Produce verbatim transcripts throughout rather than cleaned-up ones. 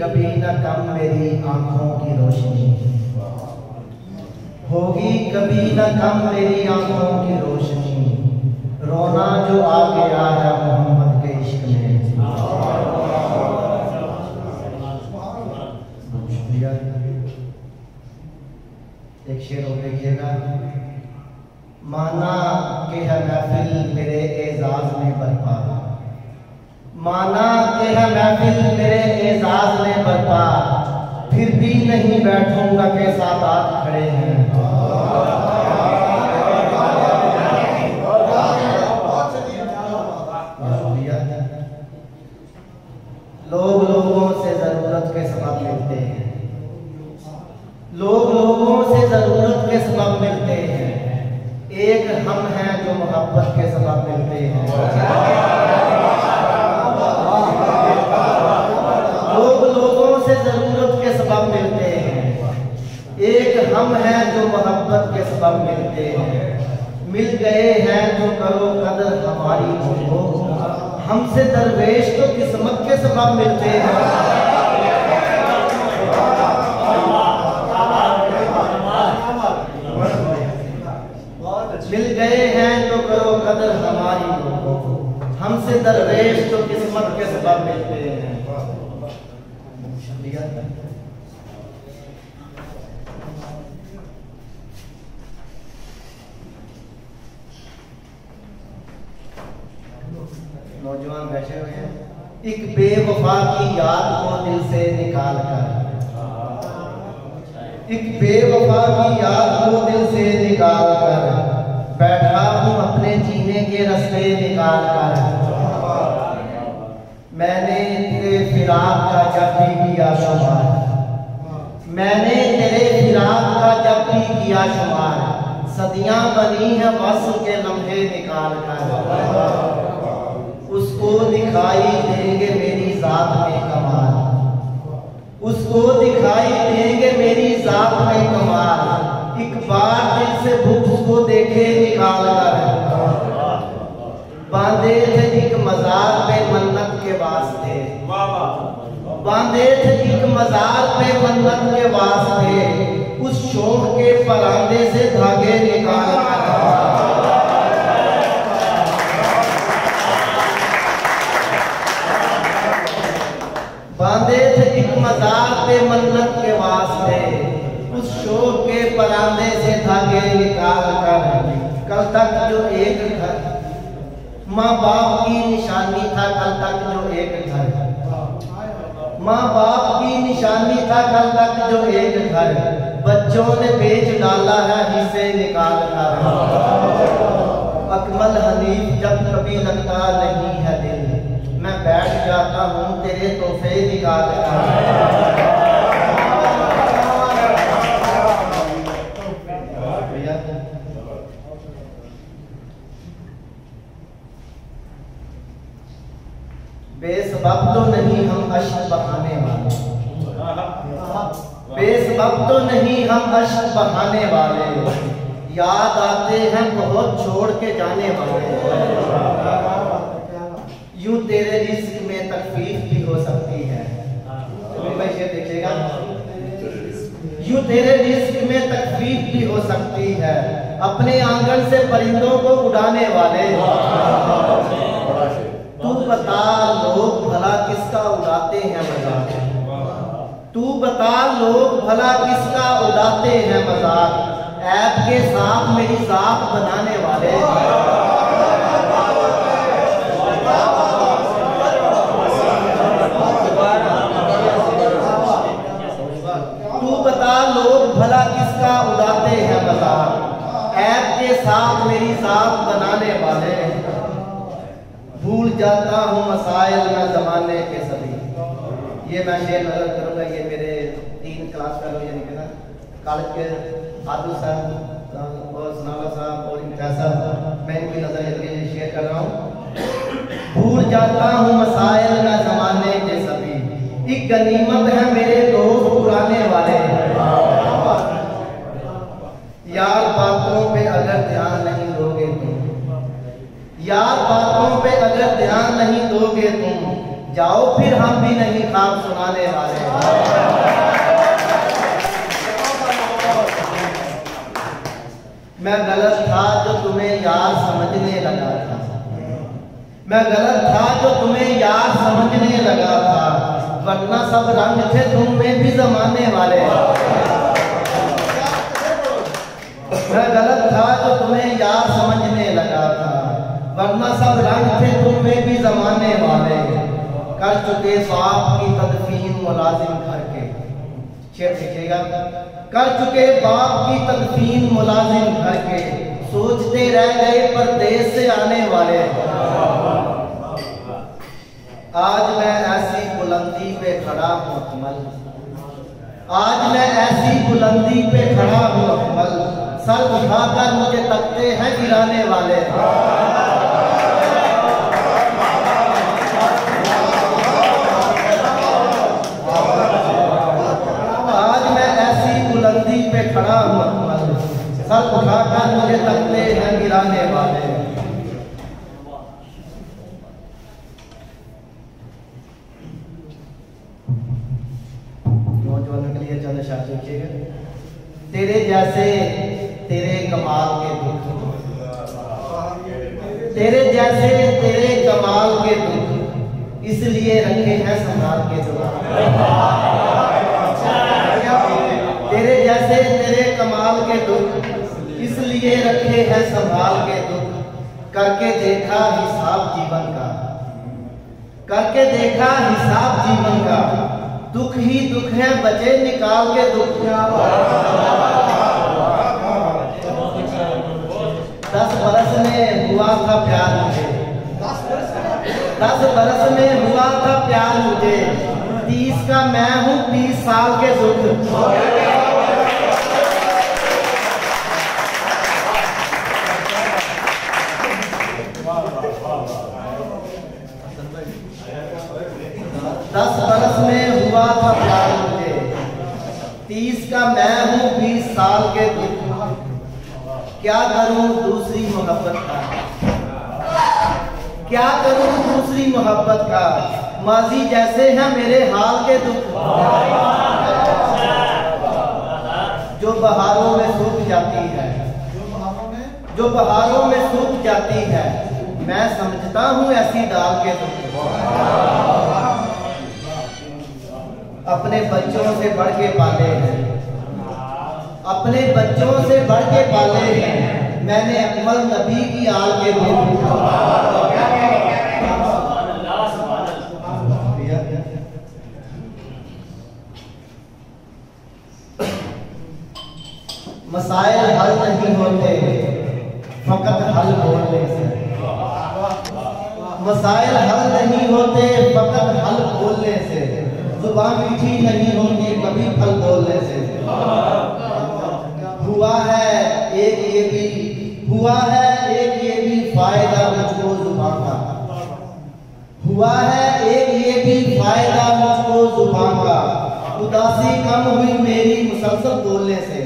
कभी न कम मेरी आंखों की रोशनी, होगी कभी न कम मेरी आंखों की रोशनी, रोना जो आ गया है मोहम्मद के इश्क में। एक शेर और देखिएगा, माना के है महफिल मेरे एजाज में बरपा, माना के है महफिल मेरे एजाज में बरपा, फिर भी नहीं बैठूंगा के साथ खड़े हैं। लोग लोगों से जरूरत के सबब मिलते हैं, लोग लोगों से जरूरत के सबब मिलते हैं, एक हम हैं जो मोहब्बत के सबब मिलते हैं। लोग लोगों से जरूरत के सबब मिलते हैं, एक हम हैं जो मोहब्बत के सबब मिलते हैं। मिल गए हैं जो करो कदर हमारी हो, हमसे दरवेश तो किस्मत के सबब मिलते हैं। मिल गए हैं तो करो कदर हमारी हो, हमसे दरवेश तो किस्मत के सबब मिलते हैं। नौजवान बैठे हुए हैं, एक बेवफा की याद को दिल से निकाल कर, एक बेवफा की याद को दिल से निकाल कर, बैठा हूँ अपने जीने के रास्ते निकाल कर। मैंने तेरे फिराक का जब भी किया शुमार, मैंने तेरे फिराक का जब भी किया शुमार, सदियां बनी है बस के लम्हे निकाल कर। उसको दिखाई देंगे मेरी जात में कमाल, उसको दिखाई देंगे मेरी जात में कमाल, एक बार दिल से भूख को देखे निकाल कर। बांधे थे एक मजार पे मन्नत के वास्ते, बांधे थे एक मजार पे मन्नत के वास्ते, उस शौक के परांदे से धागे निकाल कर। बांधे थे एक मजार पे मन्नत के वास्ते, उस शौक के परांदे से धागे निकाल कर। कल तक जो एक घर माँ बाप की निशानी था, कल तक जो एक घर माँ बाप की निशानी था, कल तक जो एक घर, बच्चों ने बेच डाला है हिस्से निकाल कर। अकमल हनीफ जब कभी लगता नहीं है दिल, मैं बैठ जाता हूँ तेरे तोहफे निकाल कर। बेसबब तो नहीं हम अश्क बहाने वाले, बेसबब तो नहीं हम अश्क बहाने वाले, याद आते हैं बहुत छोड़ के जाने वाले। यूं तेरे रिस्क में तकलीफ भी हो सकती है, ये देखिएगा, यूं तेरे रिस्क में तकलीफ भी हो सकती है, अपने आंगन से परिंदों को उड़ाने वाले। तू बता लोग भला किसका उड़ाते हैं मजाक, तू बता लोग भला किसका उड़ाते हैं मजाक, ऐप के साथ मेरी जात बनाने वाले। तू बता लोग भला किसका उड़ाते हैं मजाक, ऐप के साथ मेरी जात बनाने वाले। भूल जाता हूँ मसाइल मैं जमाने के सभी, ये मैं शेर नजर करूँगा, ये मेरे तीन क्लास फेलो यानी कि ना कॉलेज के आदू साहब और सनाला साहब और इम्तियाज साहब, मैं इनकी नजर शेयर कर रहा हूँ। भूल जाता हूँ मसाइल मैं जमाने के सभी, एक गनीमत है मेरे दोस्त पुराने वाले। यार बातों पे अगर ध्यान नहीं दोगे तुम, यार बातों पे अगर ध्यान नहीं दोगे तुम, जाओ फिर हम भी नहीं ख्वाब सुनाने वाले। मैं गलत था जो तुम्हें यार समझने लगा था, मैं गलत था जो तुम्हें यार समझने लगा था, वरना सब रंग थे तुम में भी जमाने वाले। मैं गलत था जो तुम्हें यार समझने लगा था, वरना सब रंग थे तुम में भी जमाने वाले। कर चुके बाप की तदफीन मुलाजिम घर के, शेर लिखिएगा। कर चुके बाप की तदफीन मुलाजिम घर के, सोचते रह गए परदेश से आने वाले। आज मैं ऐसी बुलंदी पे खड़ा हूँ अकमल, आज मैं ऐसी बुलंदी पे खड़ा हूँ अकमल, सर उठाकर मुझे तकते हैं गिराने वाले। आज मैं ऐसी बुलंदी पे खड़ा हूँ अकमल, सर उठाकर मुझे तकते हैं गिराने वाले। तेरे जैसे तेरे कमाल के दुख, तेरे जैसे तेरे कमाल के दुख, इसलिए रखे हैं संभाल के दुख। तेरे जैसे तेरे कमाल के दुख, इसलिए रखे हैं संभाल के दुख। करके देखा हिसाब जीवन का, करके देखा हिसाब जीवन का, दुख ही दुख है बचे निकाल के दुख। दस बरस में हुआ था प्यार मुझे, दस बरस में हुआ था प्यार मुझे, तीस का मैं हूँ बीस साल के दुख। दस बरस में हुआ था प्यार मुझे, तीस का मैं हूँ बीस साल के दुख। क्या करूँ दूसरी मोहब्बत का, क्या करूँ दूसरी मोहब्बत का, माजी जैसे है मेरे हाल के दुख। जो बहारों में सूख जाती है, जो बहारों में सूख जाती है, मैं समझता हूँ ऐसी डाल के दुख। अपने बच्चों से बढ़ के पाले हैं, अपने बच्चों से बढ़ के पाले हैं, मैंने अकमल नबी की आल के दुख। मसाइल हल नहीं होते फकत हल बोलने से, मसाइल हल नहीं होते फकत हल बोलने से, जुबान मीठी नहीं होती कभी फल बोलने से। हुआ है एक ये भी, हुआ है एक ये भी फायदा मुझको जुबान का, हुआ है एक ये भी फायदा मुझको जुबान का, उदासी कम हुई मेरी मुसलसल बोलने से।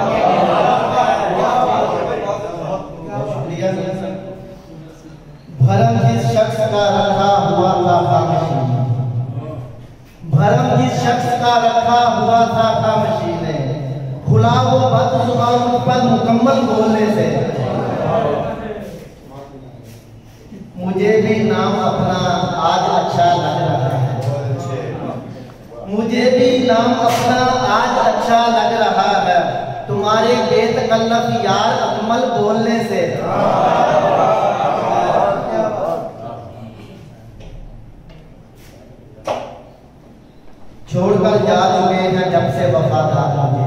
भरम जिस शख्स का रखा हुआ था खामोशी, भरम जिस शख्स का रखा हुआ था खामोशी ने, खुला वो बद जुबान पर मुकम्मल बोलने से। मुझे भी नाम अपना आज अच्छा लग रहा है, मुझे भी नाम अपना आज अच्छा लग रहा है, तुम्हारे बेतकल्लफ यार अकमल बोलने से। छोड़कर जा चुके हैं जब से वफादार मुझे,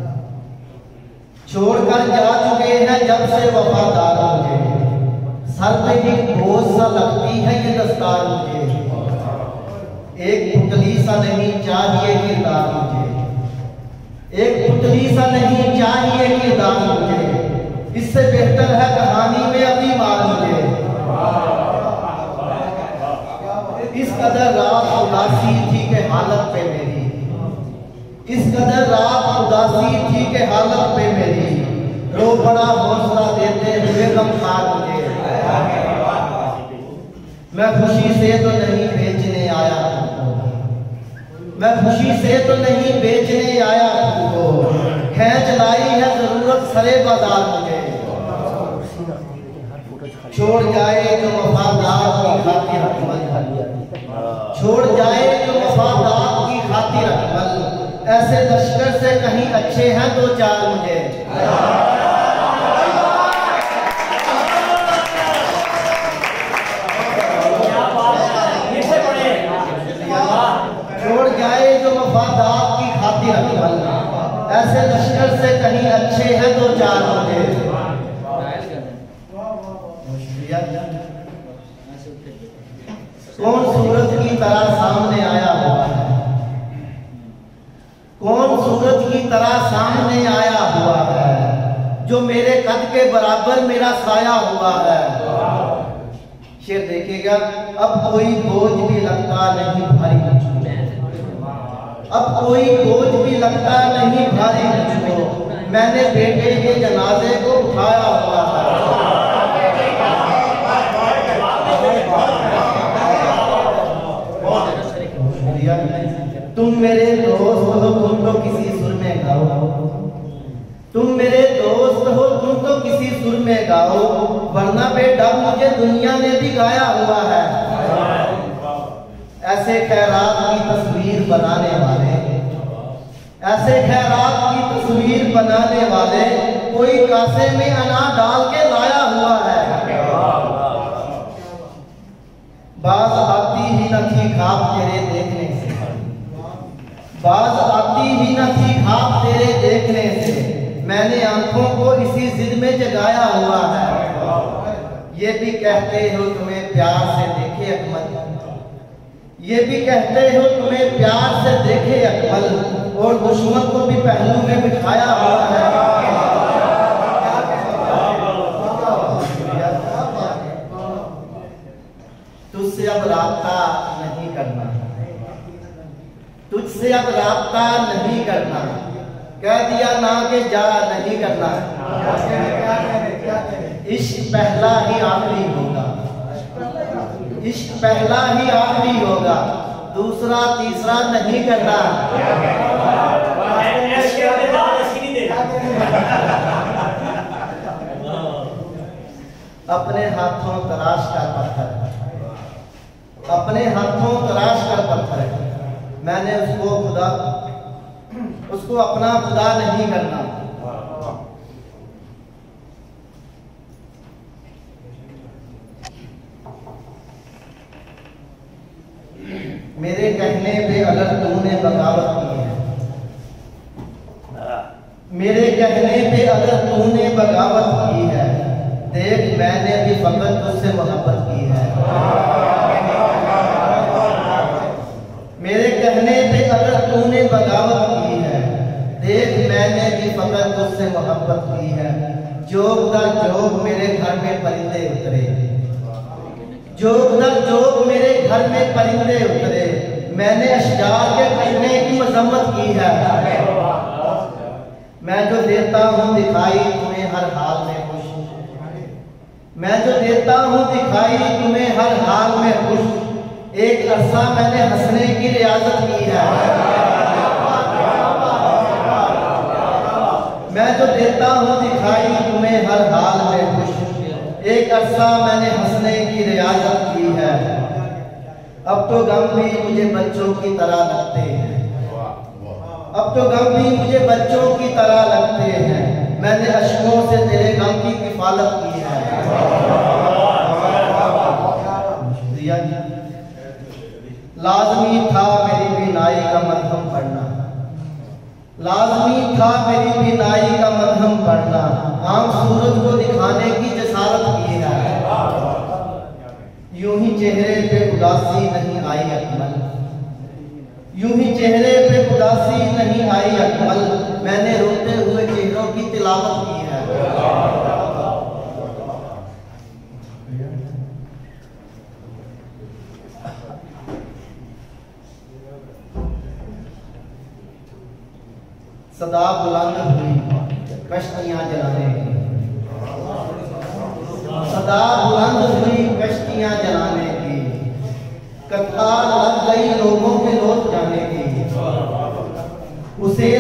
छोड़कर जा चुके हैं जब से वफादार मुझे, सर पे एक बोझ सा लगती है ये दस्तार मुझे। एक पुतली सा नहीं चाहिए किरदार मुझे, एक पुतली सा नहीं चाहिए किरदार मुझे, इससे बेहतर है कहानी में अपनी मार मुझे। इस कदर रात उदासी थी के हालत पे मेरी, इस कदर रात उदासी थी के हालत पे मेरी, रो बड़ा हौसला देते हुए गमखार मुझे। मैं खुशी से तो नहीं बेचने आया तुमको, मैं खुशी से तो नहीं बेचने आया तुमको, खींच लाई है जरूरत सरे बाजार मुझे। छोड़ जाए जो वफादार की खातिर अकमल, छोड़ जाए जो वफादार की खातिर अकमल, ऐसे लश्कर से कहीं अच्छे हैं दो चार मुझे। छोड़ जाए जो वफादार की खातिर अकमल, ऐसे लश्कर से कहीं अच्छे हैं दो चार मुझे। कौन सूरज की तरह सामने आया हुआ है, कौन सूरज की तरह सामने आया हुआ है, जो मेरे कद के बराबर मेरा साया हुआ है। शेर देखिएगा, अब कोई बोझ भी लगता नहीं भारी मुझको, अब कोई बोझ भी लगता नहीं भारी मुझको, मैंने बेटे के जनाजे को उठाया हुआ है। तुम मेरे दोस्त हो तुम तो किसी सुर में गाओ, तुम मेरे दोस्त हो तुम तो किसी सुर में गाओ, वरना बेटा मुझे दुनिया ने भी गाया हुआ है। ऐसे खैरात की तस्वीर बनाने वाले, ऐसे खैरात की तस्वीर बनाने वाले, कोई कासे में अनार डाल के लाया हुआ है। बाज आती ही न थी खाब तेरे देखने से, बाज आती ही न थी खाब तेरे देखने से, मैंने आंखों को इसी जिद में जगाया हुआ है। ये भी कहते हो तुम्हें प्यार से देखे अकमल, ये भी कहते हो तुम्हें प्यार से देखे अकमल, और दुश्मन को भी पहलू में बिठाया हुआ है। तुझसे अब राब्ता नहीं करना, तुझसे अब राब्ता नहीं करना, कह दिया ना कि जा नहीं करना। इश्क पहला ही आखिरी होगा, इश्क पहला ही आखिरी होगा, दूसरा तीसरा नहीं करना। अपने हाथों तराश कर पत्थर, अपने हाथों तराश कर पत्थर, मैंने उसको खुदा, उसको अपना खुदा नहीं करना। मेरे कहने पे अगर तूने बगावत की है, मेरे कहने पे अगर तूने बगावत की है, देख मैंने भी फकत तुझसे मोहब्बत की है। मेरे कहने पे अगर तूने बगावत की है, देख मैंने भी फकत तुझसे मोहब्बत की है। जोग दर जोग मेरे घर में परिंदे उतरे, जोग दर जोग मेरे घर में परिंदे उतरे, मैंने अशजार के कटने की मजम्मत की है। मैं जो देता हूँ दिखाई तुम्हें हर हाल में खुश, मैं जो देता हूँ दिखाई तुम्हें हर हाल में खुश, एक अरसा मैंने हंसने की रियाजत की है। मैं जो देता हूँ दिखाई तुम्हें हर हाल में खुश, एक अरसा मैंने हंसने की रियाजत की है। अब तो गम भी मुझे बच्चों की तरह लगते हैं, अब तो गम भी मुझे बच्चों की तरह लगते हैं, मैंने अश्कों से तेरे गम की किफालत की है। लाजमी था मेरी बीनाई का मध्यम पढ़ना, लाजमी था मेरी बीनाई का मध्यम पढ़ना, आम सूरज को दिखाने की जसारत की है। यूं ही चेहरे पे उदासी नहीं आई अकमल, यूं ही चेहरे पे उदासी नहीं आई अकमल, मैंने रोते हुए चेहरों की तिलावत की है। सदा बुलंद हुई कश्तियां जलाने की, सदा बुलंद हुई कश्तियां जलाने की, कतार लग गई लोगों के लौट जाने की।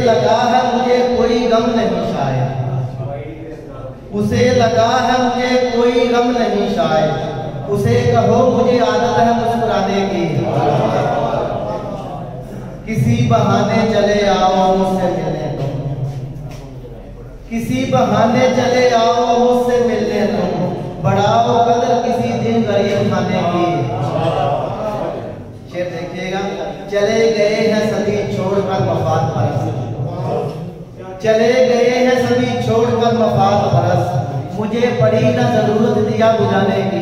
लगा है मुझे कोई गम नहीं शायद, उसे लगा है मुझे कोई गम नहीं शायद, उसे कहो मुझे आदत है मुस्कुराने की, किसी बहाने चले आओ मुझसे मिलने तुम, किसी बहाने चले आओ मुझसे मिलने तुम, बढ़ाओ कदर किसी दिन गरीब खाने की। शेर देखिएगा, चले गए हैं सभी छोड़कर मफाद परस, चले गए हैं सभी छोड़कर मफाद परस, मुझे पड़ी ना जरूरत दिया बुझाने की,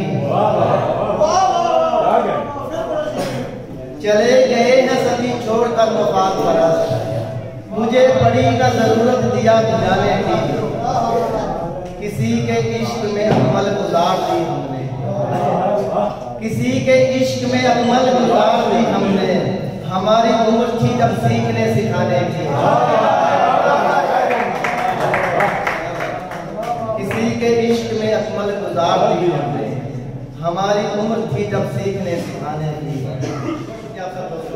चले गए हैं सभी छोड़कर मफाद परस, मुझे पड़ी ना जरूरत दिया बुझाने की, किसी के इश्क में अमल गुजार दी हमने, किसी के इश्क में अमल गुजार दी हमने, हमारी उम्र थी जब सीखने सिखाने की, किसी के इश्क में अमल गुजार दी हमने, हमारी उम्र थी जब सीखने सिखाने की। क्या